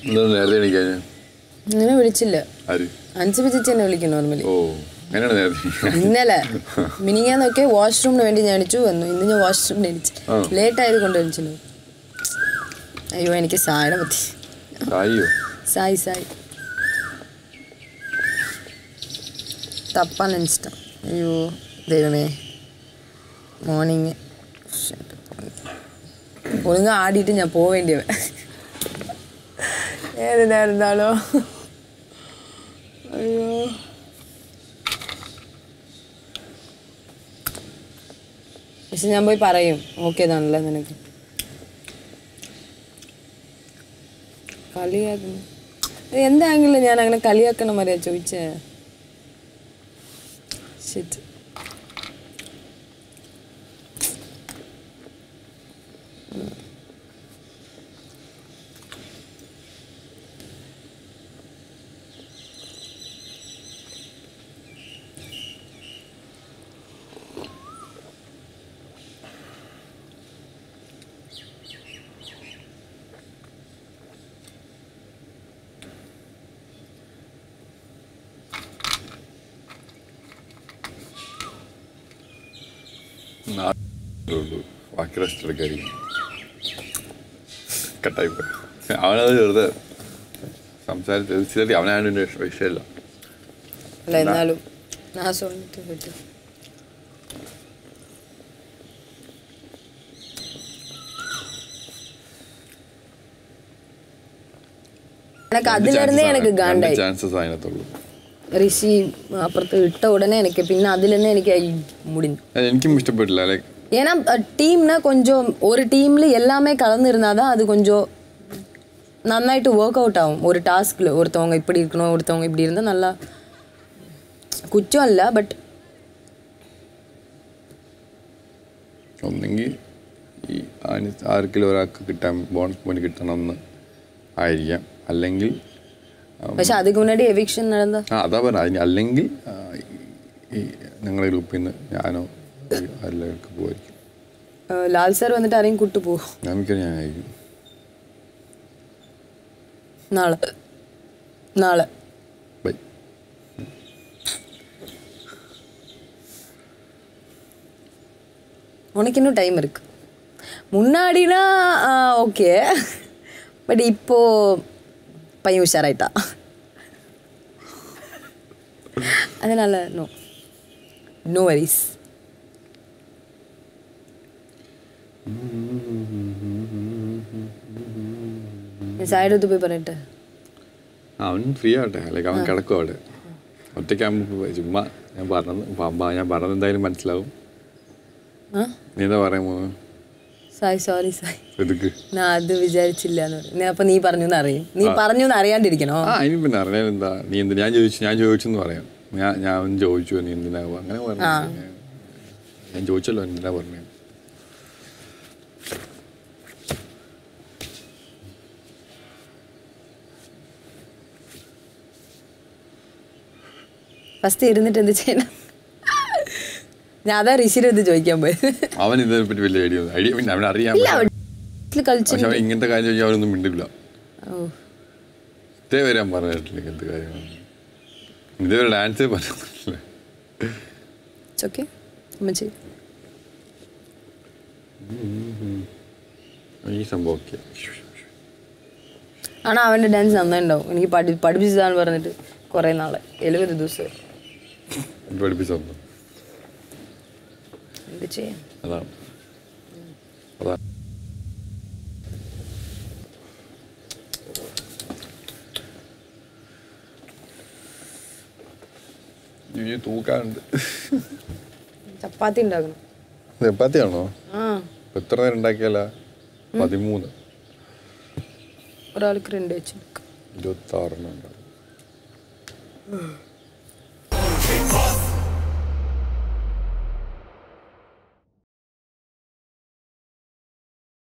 ഇങ്ങനെ വിളിച്ചില്ല. അൻസിബ ചേച്ചി എന്നെ വിളിക്കും നോർമലി. ഇന്നലെ മിനിങ്ങാന്നൊക്കെ വാഷ്റൂമിന് വേണ്ടി ഞാൻ എണിച്ചു വന്നു. ഇന്ന് ഞാൻ വാഷ്റൂമിന് എണിച്ചു. ലേറ്റ് ആയത് കൊണ്ട് എണിച്ചല്ലോ. അയ്യോ എനിക്ക് സായുടെ പറ്റി. സായി സായി തപ്പാൻ ഇഷ്ടം. അയ്യോ ദൈവമേ. മോർണിംഗ് ഒഴുങ്ങ ആടിയിട്ട് ഞാൻ പോവേണ്ടിയവ ഏതായിരുന്നാലോ. അയ്യോ പക്ഷെ ഞാൻ പോയി പറയും ഓക്കെ താണല്ലേ നിനക്ക്. കളിയാക്കുന്നു എന്താണെങ്കിലും ഞാൻ അങ്ങനെ കളിയാക്കണ മറിയാ ചോദിച്ചേ. ശരി ബാക്കി റെസ്റ്റ് എടുക്കായിരിക്കും. കട്ടായി പോയി. അവനത് ചെറുത് സംസാരിച്ച് അവനാണ് വിഷയമല്ല. എന്നാലും അതിലിരുന്നേ എനിക്ക് ഗാണ്ടായി. ചാൻസസ് അതിനകത്തുള്ളൂ. ഋഷി അപ്പുറത്ത് ഇട്ട ഉടനെ എനിക്ക് പിന്നെ അതിലെന്നെ എനിക്ക് முடிஞ்சு. എനിക്കും ഇഷ്ടപ്പെട്ടില്ല. ஏன்னா டீம்னா கொஞ்சம் ஒரு டீம்ல எல்லாமே கலந்துருந்தாதான் அது கொஞ்சம் நന്നായിട്ട് ஒர்க் அவுட் ஆகும். ஒரு டாஸ்க்ல ஒருத்தவங்க இப்படி இருக்கணும் ஒருத்தவங்க இப்படி இருந்தா நல்லா കുറ്റം അല്ല. ബട്ട് ഒന്നെങ്കിൽ ഈ ആർക്കെങ്കിലും ഒരാൾക്ക് കിട്ടാൻ ബോണസ് പോയിന്റ് കിട്ടണമെന്ന് ആയിരിക്കാം. അല്ലെങ്കിൽ പക്ഷെ അതിന് മുன்னாடி എവിക്ഷൻ നടന്ന അതാ പറഞ്ഞ. അല്ലെങ്കിൽ ഈ നിങ്ങളുടെ ഗ്രൂപ്പിൽ നിന്ന് ഞാനോ എല്ലാവർക്കും പോയിരിക്കും. ലാൽ സാർ വന്നിട്ട് ആരെയും കൂട്ടു പോകും. ഞാനായിരിക്കും നാളെ. നാളെ ബൈ. உனக்கு இன்னும் டைம் இருக்கு. முன்னாடினா ஓகே. பட் இப்போ பையன் உஷாராயிட்டா. அதனால நோ வரிஸ். സൈഡത്ത് പോയി പറയട്ടെ. അവൻ ഫ്രീ ആവട്ടെ. അല്ലെങ്കിൽ അവൻ കിടക്കും അവിടെ. ഒറ്റയ്ക്കാകുമ്പോൾ ചുമ്മാ ഞാൻ പറഞ്ഞത് എന്തായാലും മനസ്സിലാവും. നീ എന്താ പറയാൻ പോകുന്നത്? സായ് സോറി സായ്, ഞാൻ അത് വിചാരിച്ചില്ല. അപ്പൊ നീ പറഞ്ഞു അറിയും. നീ പറഞ്ഞു അറിയാണ്ടിരിക്കണോ? ഇനി പിന്നെ അറിയാൻ എന്താ. നീ എന്ത് ഞാൻ ചോദിച്ചെന്ന് പറയാം. ഞാൻ ചോദിച്ചു നീ എന്തിനാ അങ്ങനെ പറഞ്ഞു. ഞാൻ ചോദിച്ചല്ലോ എന്തിനാ പറഞ്ഞു. ഫസ്റ്റ് ഇരുന്നിട്ട് എന്ത് ചെയ്യണം? ഞാൻ അതാ ഋഷിയുടെ ഇത് ചോദിക്കാൻ പോയത്. അവൻ ഇതിനെ പറ്റി വലിയ ഐഡിയ പിന്നെ അവൻ അറിയാം. ഇങ്ങനത്തെ കാര്യം ചോദിച്ചാൽ അവനൊന്നും മിണ്ടില്ല. ഇതേ വരാൻ പറഞ്ഞിട്ടില്ല ഇങ്ങനത്തെ കാര്യമാണ്. ഇതേവരെ ഡാൻസേ പറഞ്ഞില്ല. ഈ സംഭവം ഓക്കെ ആണോ? അവൻ്റെ ഡാൻസ് നന്നായിട്ടുണ്ടാവും. എനിക്ക് പഠിപ്പിച്ചതാന്ന് പറഞ്ഞിട്ട് കുറേ നാളെ 70 ദിവസം പഠിപ്പിച്ചു. എന്ത് ചെയ്യാം? അതാണ് തൂക്കാനുണ്ട്. ചപ്പാത്തി ഉണ്ടാക്കണം. ചപ്പാത്തിയാണോ? എത്ര നേരം ഉണ്ടാക്കിയാല? 13. ഒരാൾക്ക് 2 വെച്ച് 26 ഉണ്ടാവും.